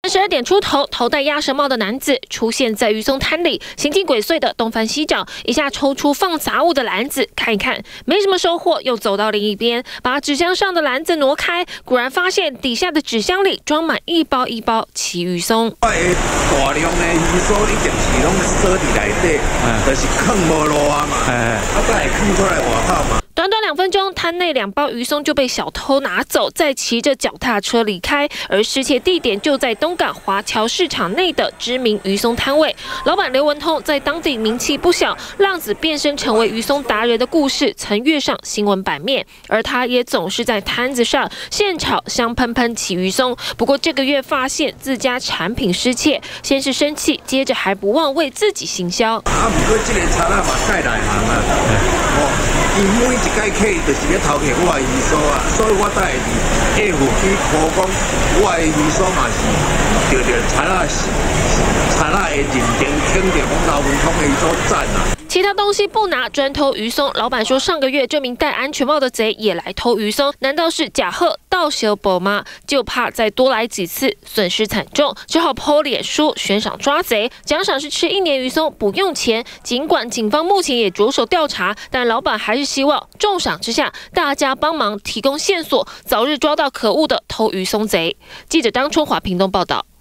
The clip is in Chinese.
12点出头，头戴鸭舌帽的男子出现在渔松滩里，行径鬼祟的东翻西找，一下抽出放杂物的篮子看一看，没什么收获，又走到另一边，把纸箱上的篮子挪开，果然发现底下的纸箱里装满一包一包旗鱼松。 大量的鱼松一定是拢锁伫内底，就是藏无落啊嘛，才会藏出来外口嘛。 短短2分钟，摊内2包鱼松就被小偷拿走，再骑着脚踏车离开。而失窃地点就在东港华侨市场内的知名鱼松摊位。老板刘文通在当地名气不小，浪子变身成为鱼松达人的故事曾跃上新闻版面。而他也总是在摊子上现炒香喷喷旗鱼松。不过这个月发现自家产品失窃，先是生气，接着还不忘为自己行销。 不过这个菜啦嘛介内行啊，伊每一届客就是咧偷客我的鱼酥啊，所以我才会伫下附去考讲，我的鱼酥嘛是着菜啦的认定肯定讲刘文通的鱼酥赞啊。 其他东西不拿，专偷鱼松。老板说，上个月这名戴安全帽的贼也来偷鱼松，难道是假贺盗小宝吗？就怕再多来几次，损失惨重，只好 po 脸书悬赏抓贼，奖赏是吃1年鱼松，不用钱。尽管警方目前也着手调查，但老板还是希望重赏之下，大家帮忙提供线索，早日抓到可恶的偷鱼松贼。记者张春华屏东报道。